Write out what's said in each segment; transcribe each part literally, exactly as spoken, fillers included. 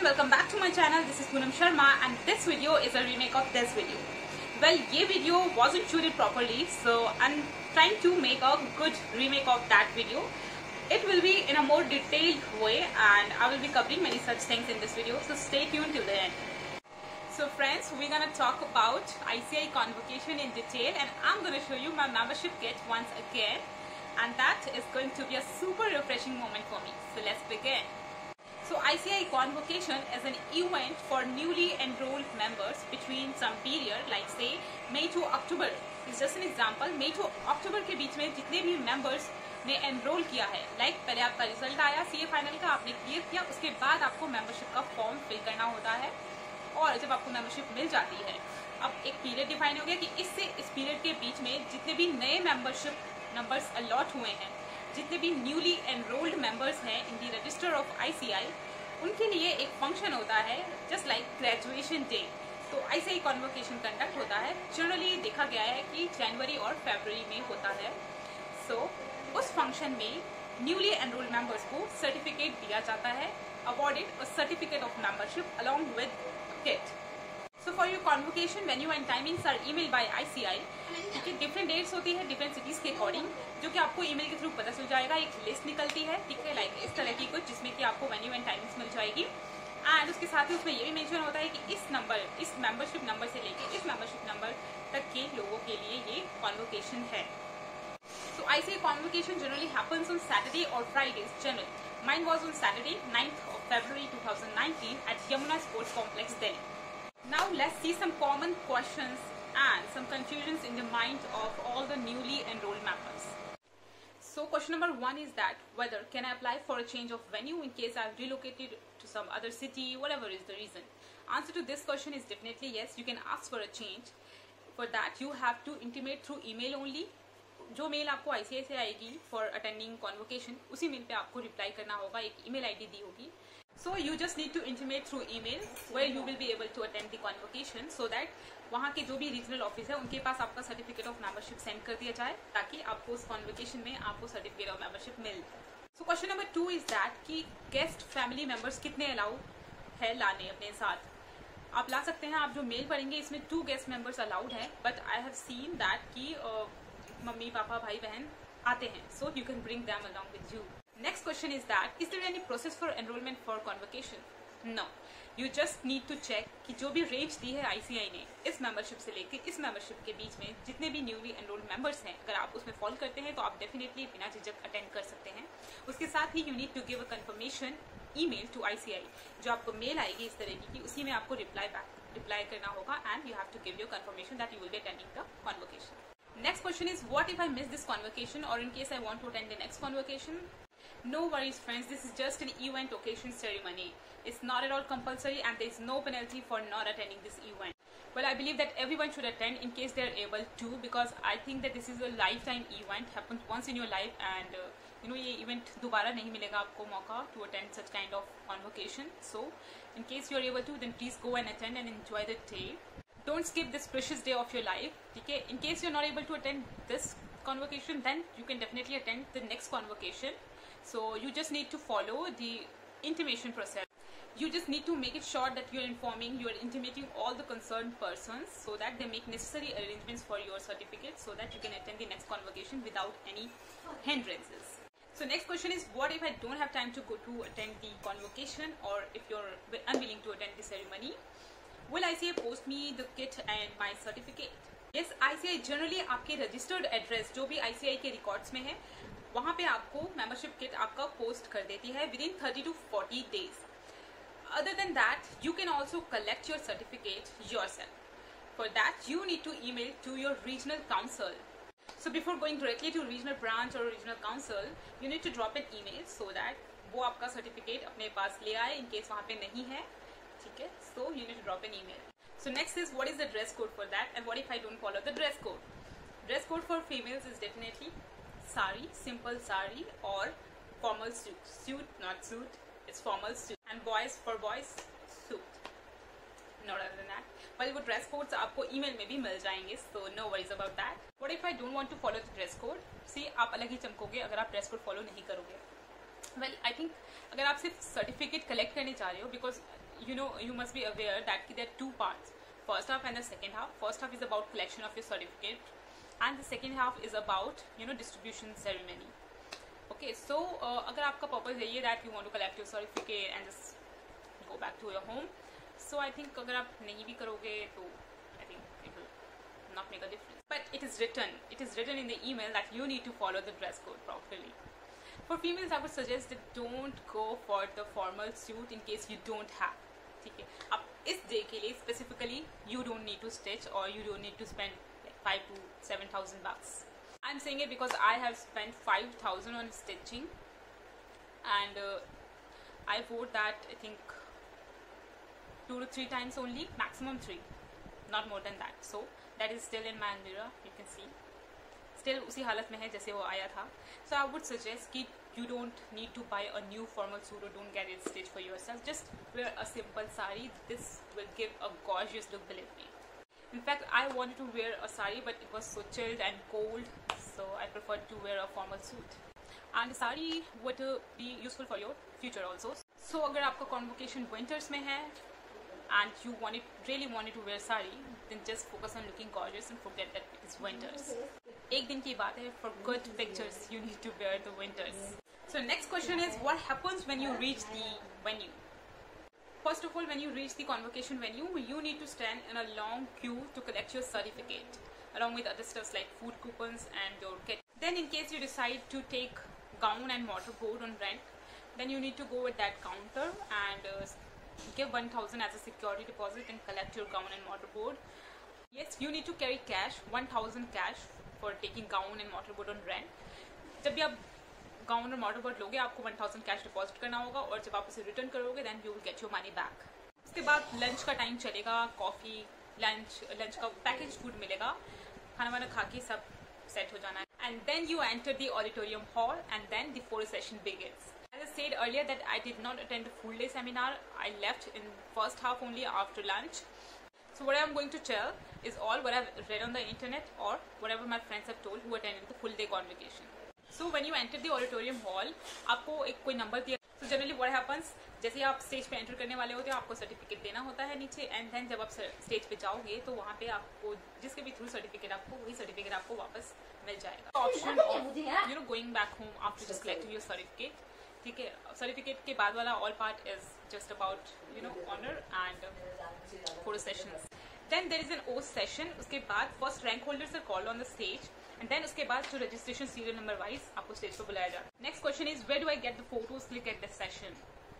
welcome back to my channel. This is Poonam Sharma and this video is a remake of this video. Well, ये video wasn't shooted properly, so I'm trying to make a good remake of that video. It will be in a more detailed way and I will be covering many such things in this video, so stay tuned till the end. So friends, we're gonna talk about I C I convocation in detail and I'm gonna show you my membership kit once again, and that is going to be a super refreshing moment for me. So let's begin. So I C I convocation is an event for newly enrolled members between some period like say May to October. It's just an example. May to October के बीच में जितने भी members ने enroll किया है, like पहले आपका result आया सीए फाइनल का, आपने क्लियर किया, उसके बाद आपको membership का फॉर्म फिल करना होता है और जब आपको membership मिल जाती है, अब एक पीरियड डिफाइन हो गया कि इससे इस पीरियड के बीच में जितने भी नए membership numbers अलॉट हुए हैं, जितने भी न्यूली एनरोल्ड मेंबर्स हैं in the register of ICI, उनके लिए एक फंक्शन होता है जस्ट लाइक ग्रेजुएशन डे. तो आईसीआई कॉन्वोकेशन कंडक्ट होता है. जनरली देखा गया है कि जनवरी और फरवरी में होता है. सो so, उस फंक्शन में न्यूली एनरोल्ड मेंबर्स को सर्टिफिकेट दिया जाता है, awarded a certificate of membership along with kit. So for your convocation venue and timings are emailed by I C I. ठीक है, डिफरेंट डेट्स होती है डिफरेंट सिटीज के अकॉर्डिंग, जो कि आपको ईमेल के थ्रू पता चल जाएगा. एक लिस्ट निकलती है, ठीक है, लाइक इस तरह की कुछ, जिसमें कि आपको वेन्यू एंड टाइमिंग्स मिल जाएगी. एंड उसके साथ ही उसमें ये भी मेंशन होता है कि इस नंबर इस मेंबरशिप नंबर से लेके इस मेंबरशिप नंबर तक के लोगों के लिए ये कॉन्वोकेशन है. So I C I convocation generally happens on Saturday or Fridays generally. Mine was on Saturday, ninth of February twenty nineteen at Yamuna Sports Complex, Delhi. Now let's see some common questions and some confusions in the mind of all the newly enrolled members. So question number one is that whether can I apply for a change of venue in case I've relocated to some other city, whatever is the reason. Answer to this question is definitely yes. You can ask for a change. For that you have to intimate through email only. जो mail आपको ICI से आएगी for attending convocation, उसी mail पे आपको reply करना होगा. एक ईमेल आईडी दी होगी. So you just need to intimate through email where you will be able to attend the convocation, so that वहाँ के जो भी रीजनल ऑफिस है उनके पास आपका सर्टिफिकेट ऑफ मेंबरशिप सेंड कर दिया जाए, ताकि आपको उस कॉन्वोकेशन में आपको सर्टिफिकेट ऑफ मेंबरशिप मिल जाए. So question number two is that कि गेस्ट फैमिली मेंबर्स कितने अलाउ है लाने अपने साथ. आप ला सकते हैं. आप जो मेल पढ़ेंगे इसमें टू गेस्ट मेंबर्स अलाउड है, but I have seen that कि uh, मम्मी पापा भाई बहन आते हैं, so you can bring them along with you. Next question is that is there any process for enrollment for convocation? No. You just need to check कि जो भी range दी है ICI ने इस मेंबरशिप से लेके इस मेंबरशिप के बीच में जितने भी न्यूली एनरोल्ड मेंबर्स हैं, अगर आप उसमें फॉलो करते हैं तो आप डेफिनेटली बिना झिझक अटेंड कर सकते हैं. उसके साथ ही you need to give a confirmation email to ICI. जो आपको मेल आएगी इस तरह की, उसी में आपको रिप्लाई बैक रिप्लाई करना होगा and you have to give your confirmation that you will be attending the convocation. Next question is what if I miss this convocation or in case I want to attend the next convocation? No worries friends, this is just an event occasion ceremony. It's not at all compulsory and there is no penalty for not attending this event. Well, I believe that everyone should attend in case they are able to, because I think that this is a lifetime event, happens once in your life and uh, you know ये event दोबारा नहीं मिलेगा आपको मौका to attend such kind of convocation. So in case you are able to, then please go and attend and enjoy the day. Don't skip this precious day of your life. Okay? In case you're not able to attend this convocation, then you can definitely attend the next convocation. So you just need to follow the intimation process. You just need to make it sure that you're informing, you're intimating all the concerned persons so that they make necessary arrangements for your certificate so that you can attend the next convocation without any hindrances. So next question is what if I don't have time to go to attend the convocation, or if you're unwilling to attend the ceremony? Will I C I post me the kit and my certificate? Yes, I C I generally आपके registered address जो भी I C I के records में है, वहाँ पे आपको membership kit आपका post कर देती है within thirty to forty days. Other than that, you can also collect your certificate yourself. For that, you need to email to your regional council. So before going directly to regional branch or regional council, you need to drop an email so that वो आपका certificate अपने पास ले आए in case वहाँ पे नहीं है. ठीक है, so you need to drop an email. So next is what is the dress code for that, and what if I don't follow the dress code? Dress code for females is definitely sari, simple sari, or formal suit. Suit, not suit, it's formal suit. And boys, for boys, suit. Not other than that. Well, वो dress codes आपको email में भी मिल जाएंगे, so no worries about that. What if I don't want to follow the dress code? See, आप अलग ही चमकोगे अगर आप dress code follow नहीं करोगे. वेल आई थिंक अगर आप सिर्फ सर्टिफिकेट कलेक्ट करने जा रहे हो, because you know you must be aware that there are two parts, first half and the second half. First half is about collection of your certificate and the second half is about you know distribution ceremony. Okay, so uh, अगर आपका purpose है ये that you want to collect your certificate and just go back to your home, so I think अगर आप नहीं भी करोगे तो I think it will not make a difference. But it is written, it is written in the email that you need to follow the dress code properly. For females, I would suggest that don't go for the formal suit in case you don't have. ठीक है, अब इस day के लिए specifically you don't need to stitch or you don't need to spend five to seven thousand bucks. I'm saying it because I have spent five thousand on stitching, and uh, I wore that I think two to three times only, maximum three, not more than that. So that is still in my mirror. You can see, still उसी हालत में है जैसे वो आया था. So I would suggest कि you don't need to buy a new formal suit or don't get it stitched for yourself. Just wear a simple sari. This will give a gorgeous look, believe me. In fact, I wanted to wear a sari, but it was so chilled and cold, so I preferred to wear a formal suit. And the sari would uh, be useful for your future also. So, अगर आपका convocation winters में है and you wanted, really wanted to wear sari, then just focus on looking gorgeous and forget that it is winters. एक दिन की बात है, for good pictures, you need to wear the winters. So, next question is, what happens when you reach the venue? First of all, when you reach the convocation venue, you need to stand in a long queue to collect your certificate, along with other stuffs like food coupons and your kit. Then in case you decide to take gown and mortarboard on rent, then you need to go at that counter and uh, give one thousand as a security deposit and collect your gown and mortarboard. Yes, you need to carry cash, one thousand cash for taking gown and mortarboard on rent. जब भी आप gown और mortarboard लोगे, आपको one thousand cash deposit करना होगा, और जब आप उसे रिटर्न करोगे then you will get your money back. उसके बाद लंच का टाइम चलेगा, कॉफी, लंच लंच का पैकेज फूड मिलेगा, खाना वाना खा के सब सेट हो जाना है. And then you enter the auditorium hall and then the photo session begins. As I said earlier that I did not attend the full day seminar. I left in first half only after lunch. So what I am going to tell is all what I have read on the internet or whatever my friends have told who attended the full day convocation. So when you enter the auditorium hall, आपको एक कोई number दिया. So generally what happens, जैसे आप stage पे enter करने वाले होते हैं, आपको सर्टिफिकेट देना होता है नीचे, एंड देन जब आप स्टेज पे जाओगे तो वहाँ पे आपको जिसके भी थ्रू सर्टिफिकेट आपको वही सर्टिफिकेट आपको वापस मिल जाएगा. Option of you know going back home after just collecting your certificate. ठीक है, सर्टिफिकेट के बाद वाला all part is just about you know honour and photo sessions. Then there is an oath session. उसके बाद first rank holders are called on the stage, and then उसके बाद जो रजिस्ट्रेशन सीरियल नंबर वाइज आपको stage पर बुलाया जाए. Next question is where do I get the photos click at this session.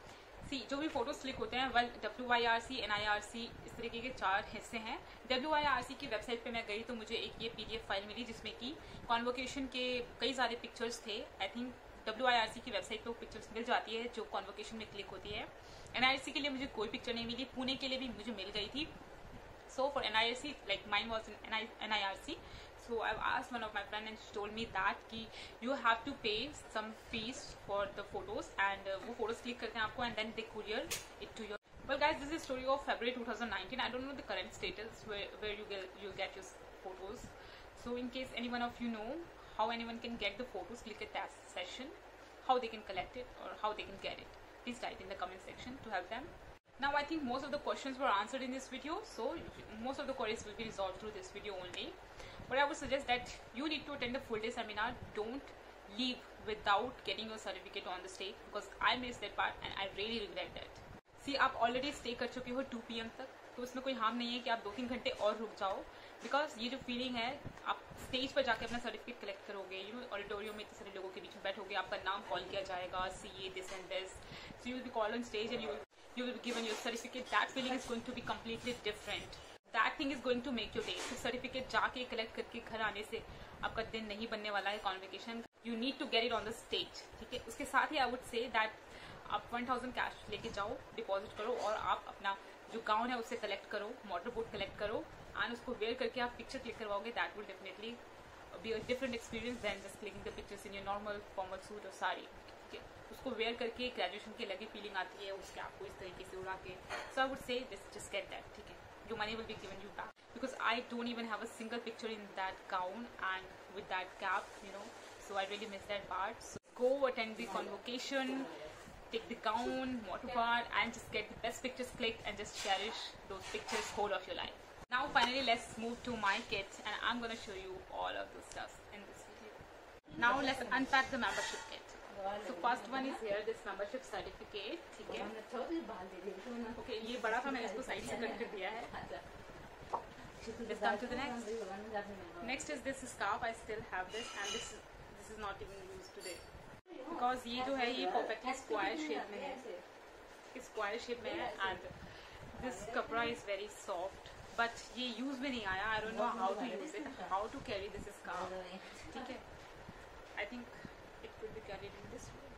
See जो भी फोटोज क्लिक होते हैं, well W I R C, N I R C, इस तरीके के चार हिस्से हैं. डब्ल्यू आई आर सी की वेबसाइट पे मैं गई तो मुझे एक ये पीडीएफ फाइल मिली जिसमें कि कॉन्वोकेशन के कई सारे पिक्चर्स थे. I think W I R C की वेबसाइट पे वो पिक्चर्स मिल जाती है जो कॉन्वोकेशन में क्लिक होती है. एन आई आर सी के लिए मुझे कोई पिक्चर नहीं मिली, पुणे के लिए भी मुझे मिल गई थी. So for N I R C, like mine was in N I R C. So I've asked one of my friend and she told me that कि you have to pay some fees for the photos and uh, वो photos click करते हैं आपको and then they courier it to your. Well guys, this is the story of February twenty nineteen. I don't know the current status where where you get you get your photos. So in case any one of you know how anyone can get the photos, click at that session, how they can collect it or how they can get it, please write in the comment section to help them. Now I think most of the questions were answered in this video, so most of the queries will be resolved through this video only. But I would suggest that you need to attend the full day seminar. Don't leave without getting your certificate on the stage because I missed that part and I really regret that. See, आप already stay कर चुके हो two P M तक, तो उसमें कोई harm नहीं है कि आप दो तीन घंटे और रुक जाओ. बिकॉज ये जो फीलिंग है, आप स्टेज पर जाके अपना सर्टिफिकेट कलेक्ट करोगे, यू नो ऑडिटोरियम में इतने सारे लोगों के बीच में बैठोगे, आपका नाम कॉल किया जाएगा, C A this and this, so you will be called on stage and you you will be given your certificate. That feeling is going to be completely different. That thing is going to make your day. So certificate जाके collect करके घर आने से आपका दिन नहीं बनने वाला है convocation. You need to get it on the stage. ठीक है, उसके साथ ही I would say that आप one thousand कैश लेके जाओ, डिपॉजिट करो और आप अपना जो गाउन है उससे कलेक्ट करो, मोटरबोट कलेक्ट करो एंड उसको वेयर करके आप पिक्चर क्लिक करवाओगे. That will definitely be a different experience than just clicking the pictures in your normal formal suit और साड़ी. उसको वेयर करके ग्रेजुएशन की अलग ही फीलिंग आती है, उसके आपको इस तरीके से उड़ा के. So I would say just get that. ठीक है, your money will be given you back because I don't even have a single picture in that gown and with that cap, you know, so I really miss that part. So go attend the convocation, take the gown, water part, and just get the best pictures clicked and just cherish those pictures whole of your life. Now finally let's move to my kit, and I'm gonna show you all of those stuff in this video. Now let's unpack the membership kit. So first one is here, this membership certificate. ठीक है? Okay, ये बड़ा था, मैंने इसको side से cut कर दिया है. Let's come to the next. Next is this scarf. I still have this, and this is, this is not even used today because ये जो है ये perfectly square shape में है, square shape में है, and this कपड़ा is very soft, but ये use में नहीं आया. I don't know how to use it, how to carry this scarf. ठीक है? I think it could be carried in this way.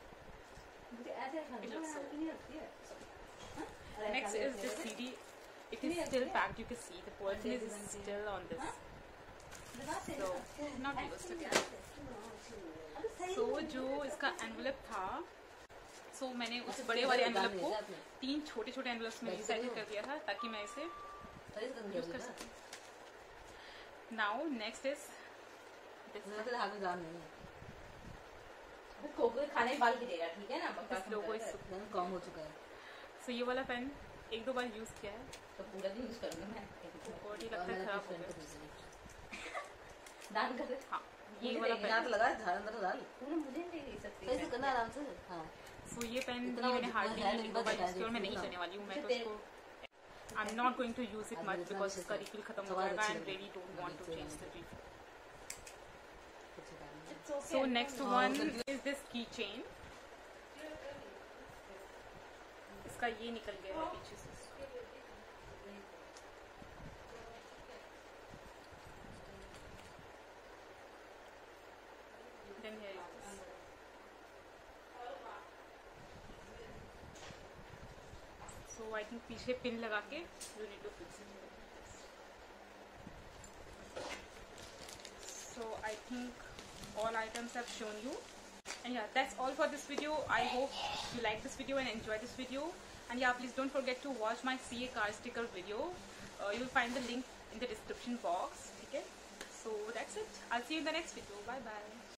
It looks so. Next is this C D. It is still packed. You can see the person is still on this. So not used again. So जो इसका envelope था, so मैंने उस बड़े वाले envelope को तीन छोटे छोटे envelopes में recycle कर दिया था ताकि मैं इसे use कर सकूं. Now next is this. खाने बाल की देगा, ठीक है ना? This logo is कम हो चुका है. So ये वाला पेन एक दो बार यूज किया है तो पूरा दिन यूज करूंगा मैं. बॉडी लगता है खराब हो गया. दान कर दे. हाँ, ये वाला पेन लगा धार अंदर डाल. पूरा मुझे नहीं दे सकती. कैसे करना आराम से. हाँ. सो ये पेन मैंने हार्डली एक दो बार यूज किया और मैं नहीं करने वाली हूँ. मैं तो इसको I am not going to use it much because इसका रिफिल खत्म हो जाएगा. I am really don't want to change the refill. So next one is this keychain. इसका ये निकल गया है पीछे से. Then here is this. So I think पीछे पिन लगा के you need to fix it. So I think all items I've shown you, and yeah, that's all for this video. I hope you like this video and enjoy this video, and yeah, please don't forget to watch my C A car sticker video. Uh, you will find the link in the description box. Okay, so that's it. I'll see you in the next video. Bye bye.